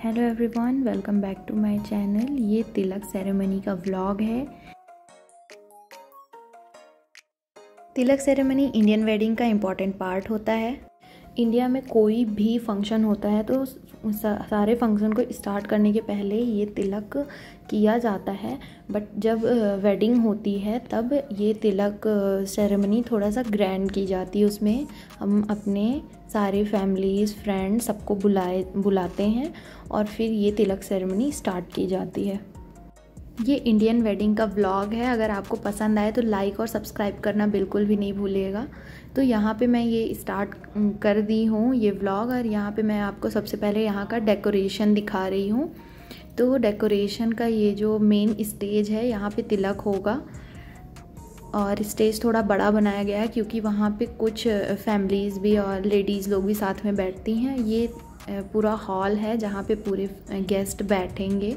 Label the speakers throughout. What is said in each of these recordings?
Speaker 1: Hello everyone, welcome back to my channel. ये tilak ceremony का vlog है। तिलक सेरेमनी इंडियन वेडिंग का इम्पॉर्टेंट पार्ट होता है। इंडिया में कोई भी फंक्शन होता है तो सारे फंक्शन को स्टार्ट करने के पहले ये तिलक किया जाता है। बट जब वेडिंग होती है तब ये तिलक सेरेमनी थोड़ा सा ग्रैंड की जाती है। उसमें हम अपने सारे फैमिलीज़ फ्रेंड्स सबको बुलाते हैं और फिर ये तिलक सेरेमनी स्टार्ट की जाती है। ये इंडियन वेडिंग का व्लॉग है। अगर आपको पसंद आए तो लाइक और सब्सक्राइब करना बिल्कुल भी नहीं भूलिएगा। तो यहाँ पे मैं ये स्टार्ट कर दी हूँ ये व्लॉग, और यहाँ पे मैं आपको सबसे पहले यहाँ का डेकोरेशन दिखा रही हूँ। तो डेकोरेशन का ये जो मेन स्टेज है, यहाँ पे तिलक होगा और स्टेज थोड़ा बड़ा बनाया गया है क्योंकि वहाँ पे कुछ फैमिलीज़ भी और लेडीज़ लोग भी साथ में बैठती हैं। ये पूरा हॉल है जहाँ पे पूरे गेस्ट बैठेंगे।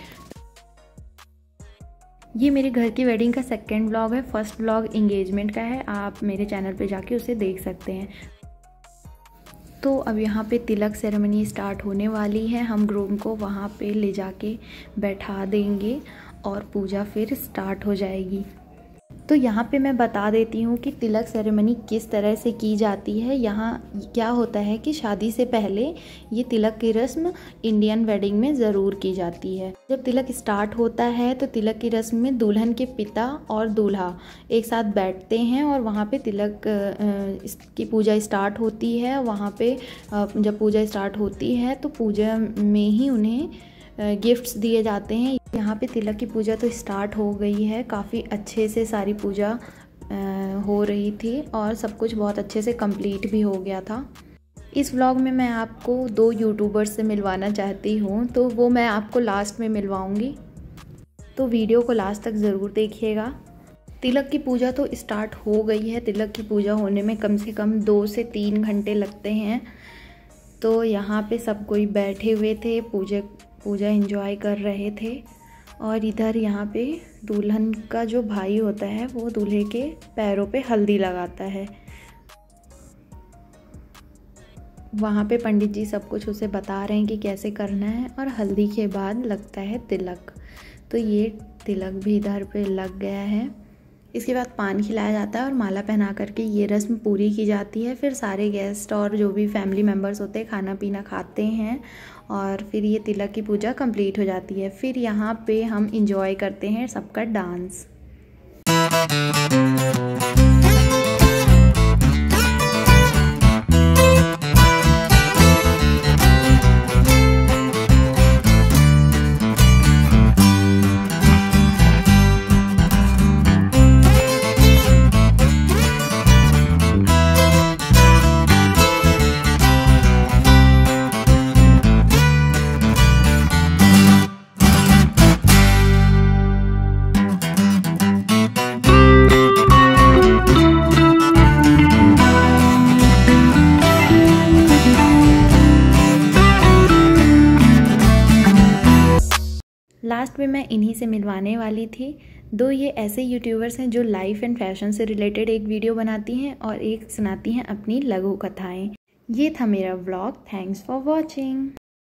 Speaker 1: ये मेरे घर की वेडिंग का सेकंड व्लॉग है। फर्स्ट व्लॉग इंगेजमेंट का है, आप मेरे चैनल पे जाके उसे देख सकते हैं। तो अब यहाँ पे तिलक सेरेमनी स्टार्ट होने वाली है। हम ग्रूम को वहाँ पे ले जाके बैठा देंगे और पूजा फिर स्टार्ट हो जाएगी। तो यहाँ पे मैं बता देती हूँ कि तिलक सेरेमनी किस तरह से की जाती है। यहाँ क्या होता है कि शादी से पहले ये तिलक की रस्म इंडियन वेडिंग में ज़रूर की जाती है। जब तिलक स्टार्ट होता है तो तिलक की रस्म में दुल्हन के पिता और दूल्हा एक साथ बैठते हैं और वहाँ पे तिलक की पूजा स्टार्ट होती है। वहाँ पे जब पूजा स्टार्ट होती है तो पूजा में ही उन्हें गिफ्ट्स दिए जाते हैं। यहाँ पे तिलक की पूजा तो स्टार्ट हो गई है। काफ़ी अच्छे से सारी पूजा हो रही थी और सब कुछ बहुत अच्छे से कंप्लीट भी हो गया था। इस व्लॉग में मैं आपको 2 यूट्यूबर्स से मिलवाना चाहती हूँ, तो वो मैं आपको लास्ट में मिलवाऊँगी। तो वीडियो को लास्ट तक ज़रूर देखिएगा। तिलक की पूजा तो स्टार्ट हो गई है। तिलक की पूजा होने में कम से कम 2 से 3 घंटे लगते हैं। तो यहाँ पे सब कोई बैठे हुए थे, पूजा एंजॉय कर रहे थे। और इधर यहाँ पे दुल्हन का जो भाई होता है वो दूल्हे के पैरों पे हल्दी लगाता है। वहाँ पे पंडित जी सब कुछ उसे बता रहे हैं कि कैसे करना है, और हल्दी के बाद लगता है तिलक। तो ये तिलक भी इधर पे लग गया है। इसके बाद पान खिलाया जाता है और माला पहना करके ये रस्म पूरी की जाती है। फिर सारे गेस्ट और जो भी फैमिली मेम्बर्स होते हैं खाना पीना खाते हैं और फिर ये तिलक की पूजा कंप्लीट हो जाती है। फिर यहाँ पे हम इंजॉय करते हैं सबका डांस। लास्ट में मैं इन्हीं से मिलवाने वाली थी। 2 ये ऐसे यूट्यूबर्स हैं जो लाइफ एंड फैशन से रिलेटेड एक वीडियो बनाती हैं और एक सुनाती हैं अपनी लघु कथाएं। ये था मेरा व्लॉग। Thanks for watching.